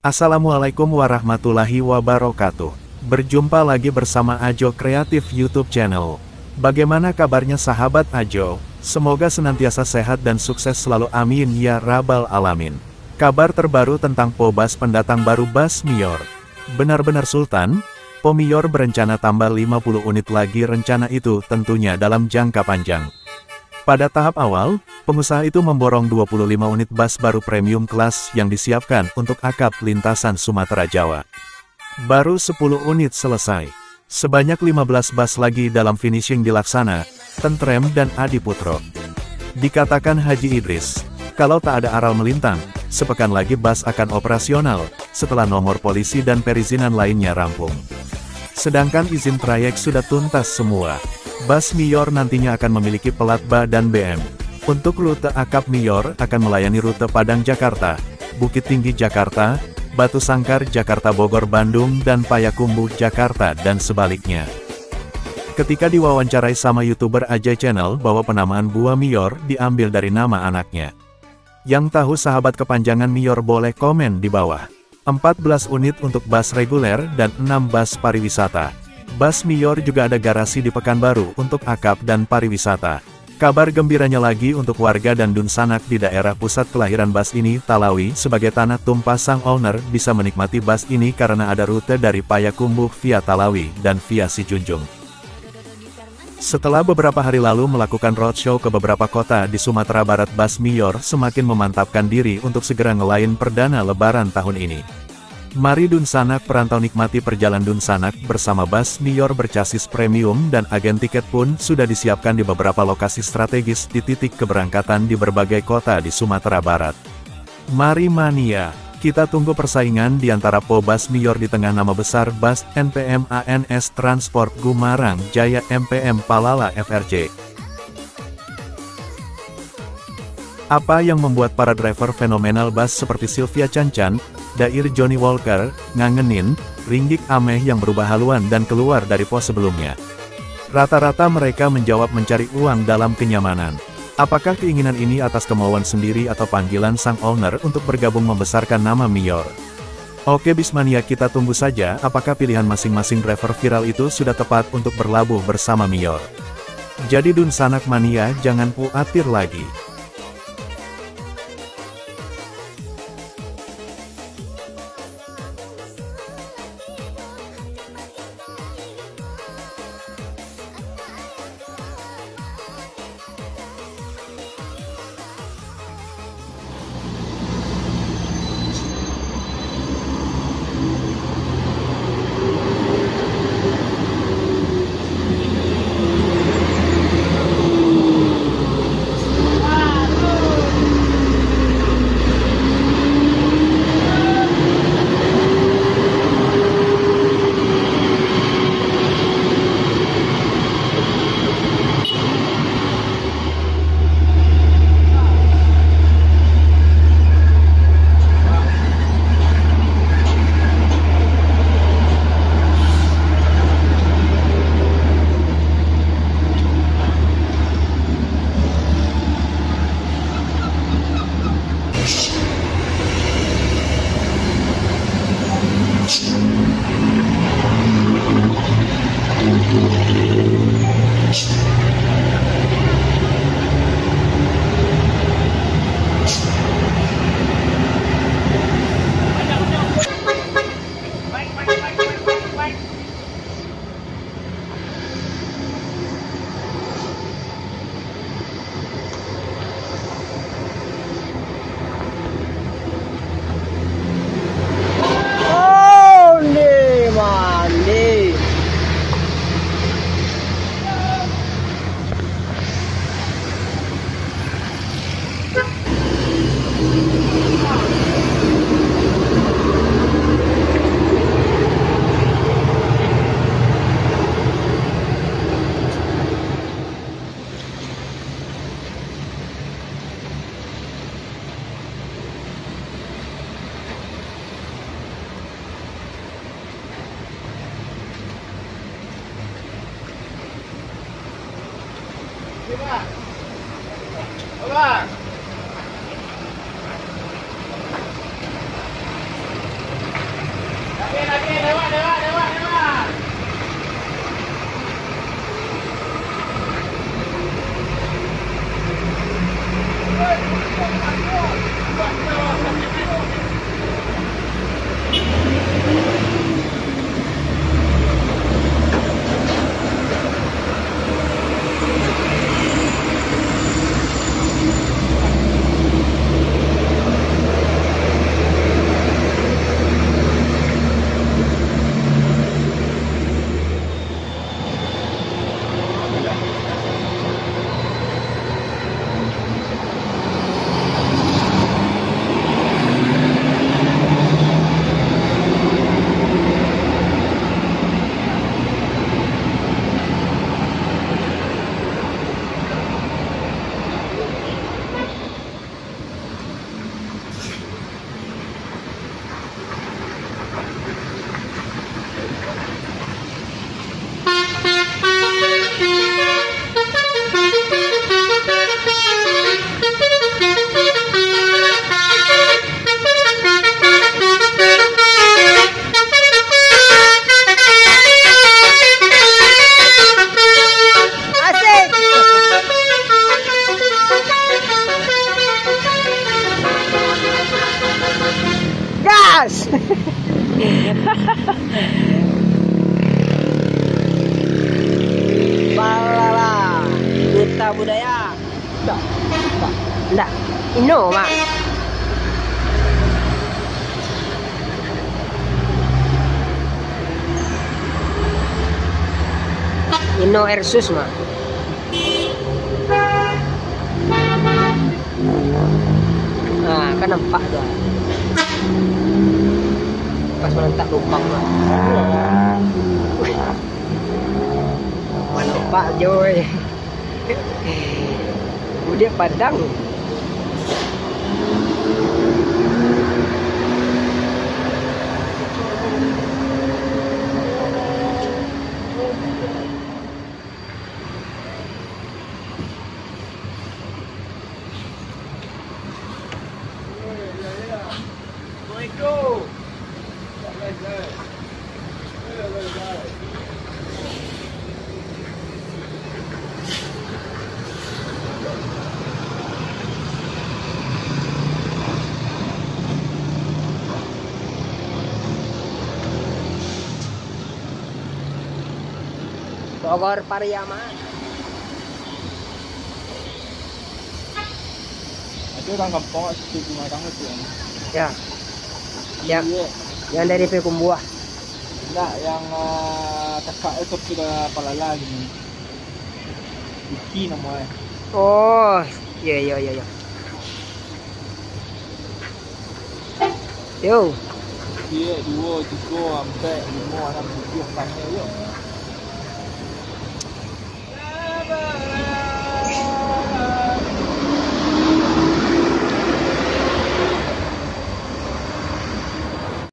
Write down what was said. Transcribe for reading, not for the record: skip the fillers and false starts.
Assalamualaikum warahmatullahi wabarakatuh. Berjumpa lagi bersama Ajo Kreatif YouTube Channel. Bagaimana kabarnya sahabat Ajo? Semoga senantiasa sehat dan sukses selalu, amin ya rabbal alamin. Kabar terbaru tentang Pobas pendatang baru Bas Miyor. Benar-benar Sultan, Pomiyor berencana tambah 50 unit lagi, rencana itu tentunya dalam jangka panjang. Pada tahap awal, pengusaha itu memborong 25 unit bus baru premium kelas yang disiapkan untuk akap lintasan Sumatera Jawa. Baru 10 unit selesai. Sebanyak 15 bus lagi dalam finishing dilaksana, Tentrem dan Adi Putro. Dikatakan Haji Idris, kalau tak ada aral melintang, sepekan lagi bus akan operasional, setelah nomor polisi dan perizinan lainnya rampung. Sedangkan izin trayek sudah tuntas semua. Bas Miyor nantinya akan memiliki pelat BA dan BM. Untuk rute akap Miyor akan melayani rute Padang Jakarta, Bukit Tinggi Jakarta, Batu Sangkar Jakarta Bogor Bandung dan Payakumbuh Jakarta dan sebaliknya. Ketika diwawancarai sama YouTuber Ajay Channel bahwa penamaan buah Miyor diambil dari nama anaknya. Yang tahu sahabat kepanjangan Miyor boleh komen di bawah. 14 unit untuk bus reguler dan 6 bus pariwisata. Bas Miyor juga ada garasi di Pekanbaru untuk akap dan pariwisata. Kabar gembiranya lagi untuk warga dan Dunsanak di daerah pusat kelahiran bus ini, Talawi, sebagai tanah tumpah sang owner bisa menikmati bus ini karena ada rute dari Payakumbuh via Talawi dan via Sijunjung. Setelah beberapa hari lalu melakukan roadshow ke beberapa kota di Sumatera Barat, Bas Miyor semakin memantapkan diri untuk segera ngelain perdana lebaran tahun ini. Mari Dunsanak perantau nikmati perjalanan Dunsanak bersama Bas Miyor bercasis premium, dan agen tiket pun sudah disiapkan di beberapa lokasi strategis di titik keberangkatan di berbagai kota di Sumatera Barat. Mari mania, kita tunggu persaingan di antara Pobas Miyor di tengah nama besar Bas NPM ANS Transport Gumarang Jaya MPM Palala FRJ. Apa yang membuat para driver fenomenal bus seperti Sylvia Cancan, Dair Johnny Walker, ngangenin, Ringgik Ameh yang berubah haluan dan keluar dari pos sebelumnya? Rata-rata mereka menjawab mencari uang dalam kenyamanan. Apakah keinginan ini atas kemauan sendiri atau panggilan sang owner untuk bergabung membesarkan nama Miyor? Oke Bismania, kita tunggu saja apakah pilihan masing-masing driver viral itu sudah tepat untuk berlabuh bersama Miyor. Jadi Dunsanak mania jangan khawatir lagi. Gas. Balala, duta budaya. Enggak. Innova. Inno Ersus mah. Nah, kan nampak tuh. Pas menentak lumpang mah. Nampak Joy. Udah padang. Bogor Pariaman. Itu orang kampung itu cuma orang itu ya. Ya. Yang dari Pekumbuah. Enggak, yang kakak itu sudah palala gini. Iki namanya. Oh, iya. Yo. Dia 2, 3, sampai 5, 6, 7 sampai yuk.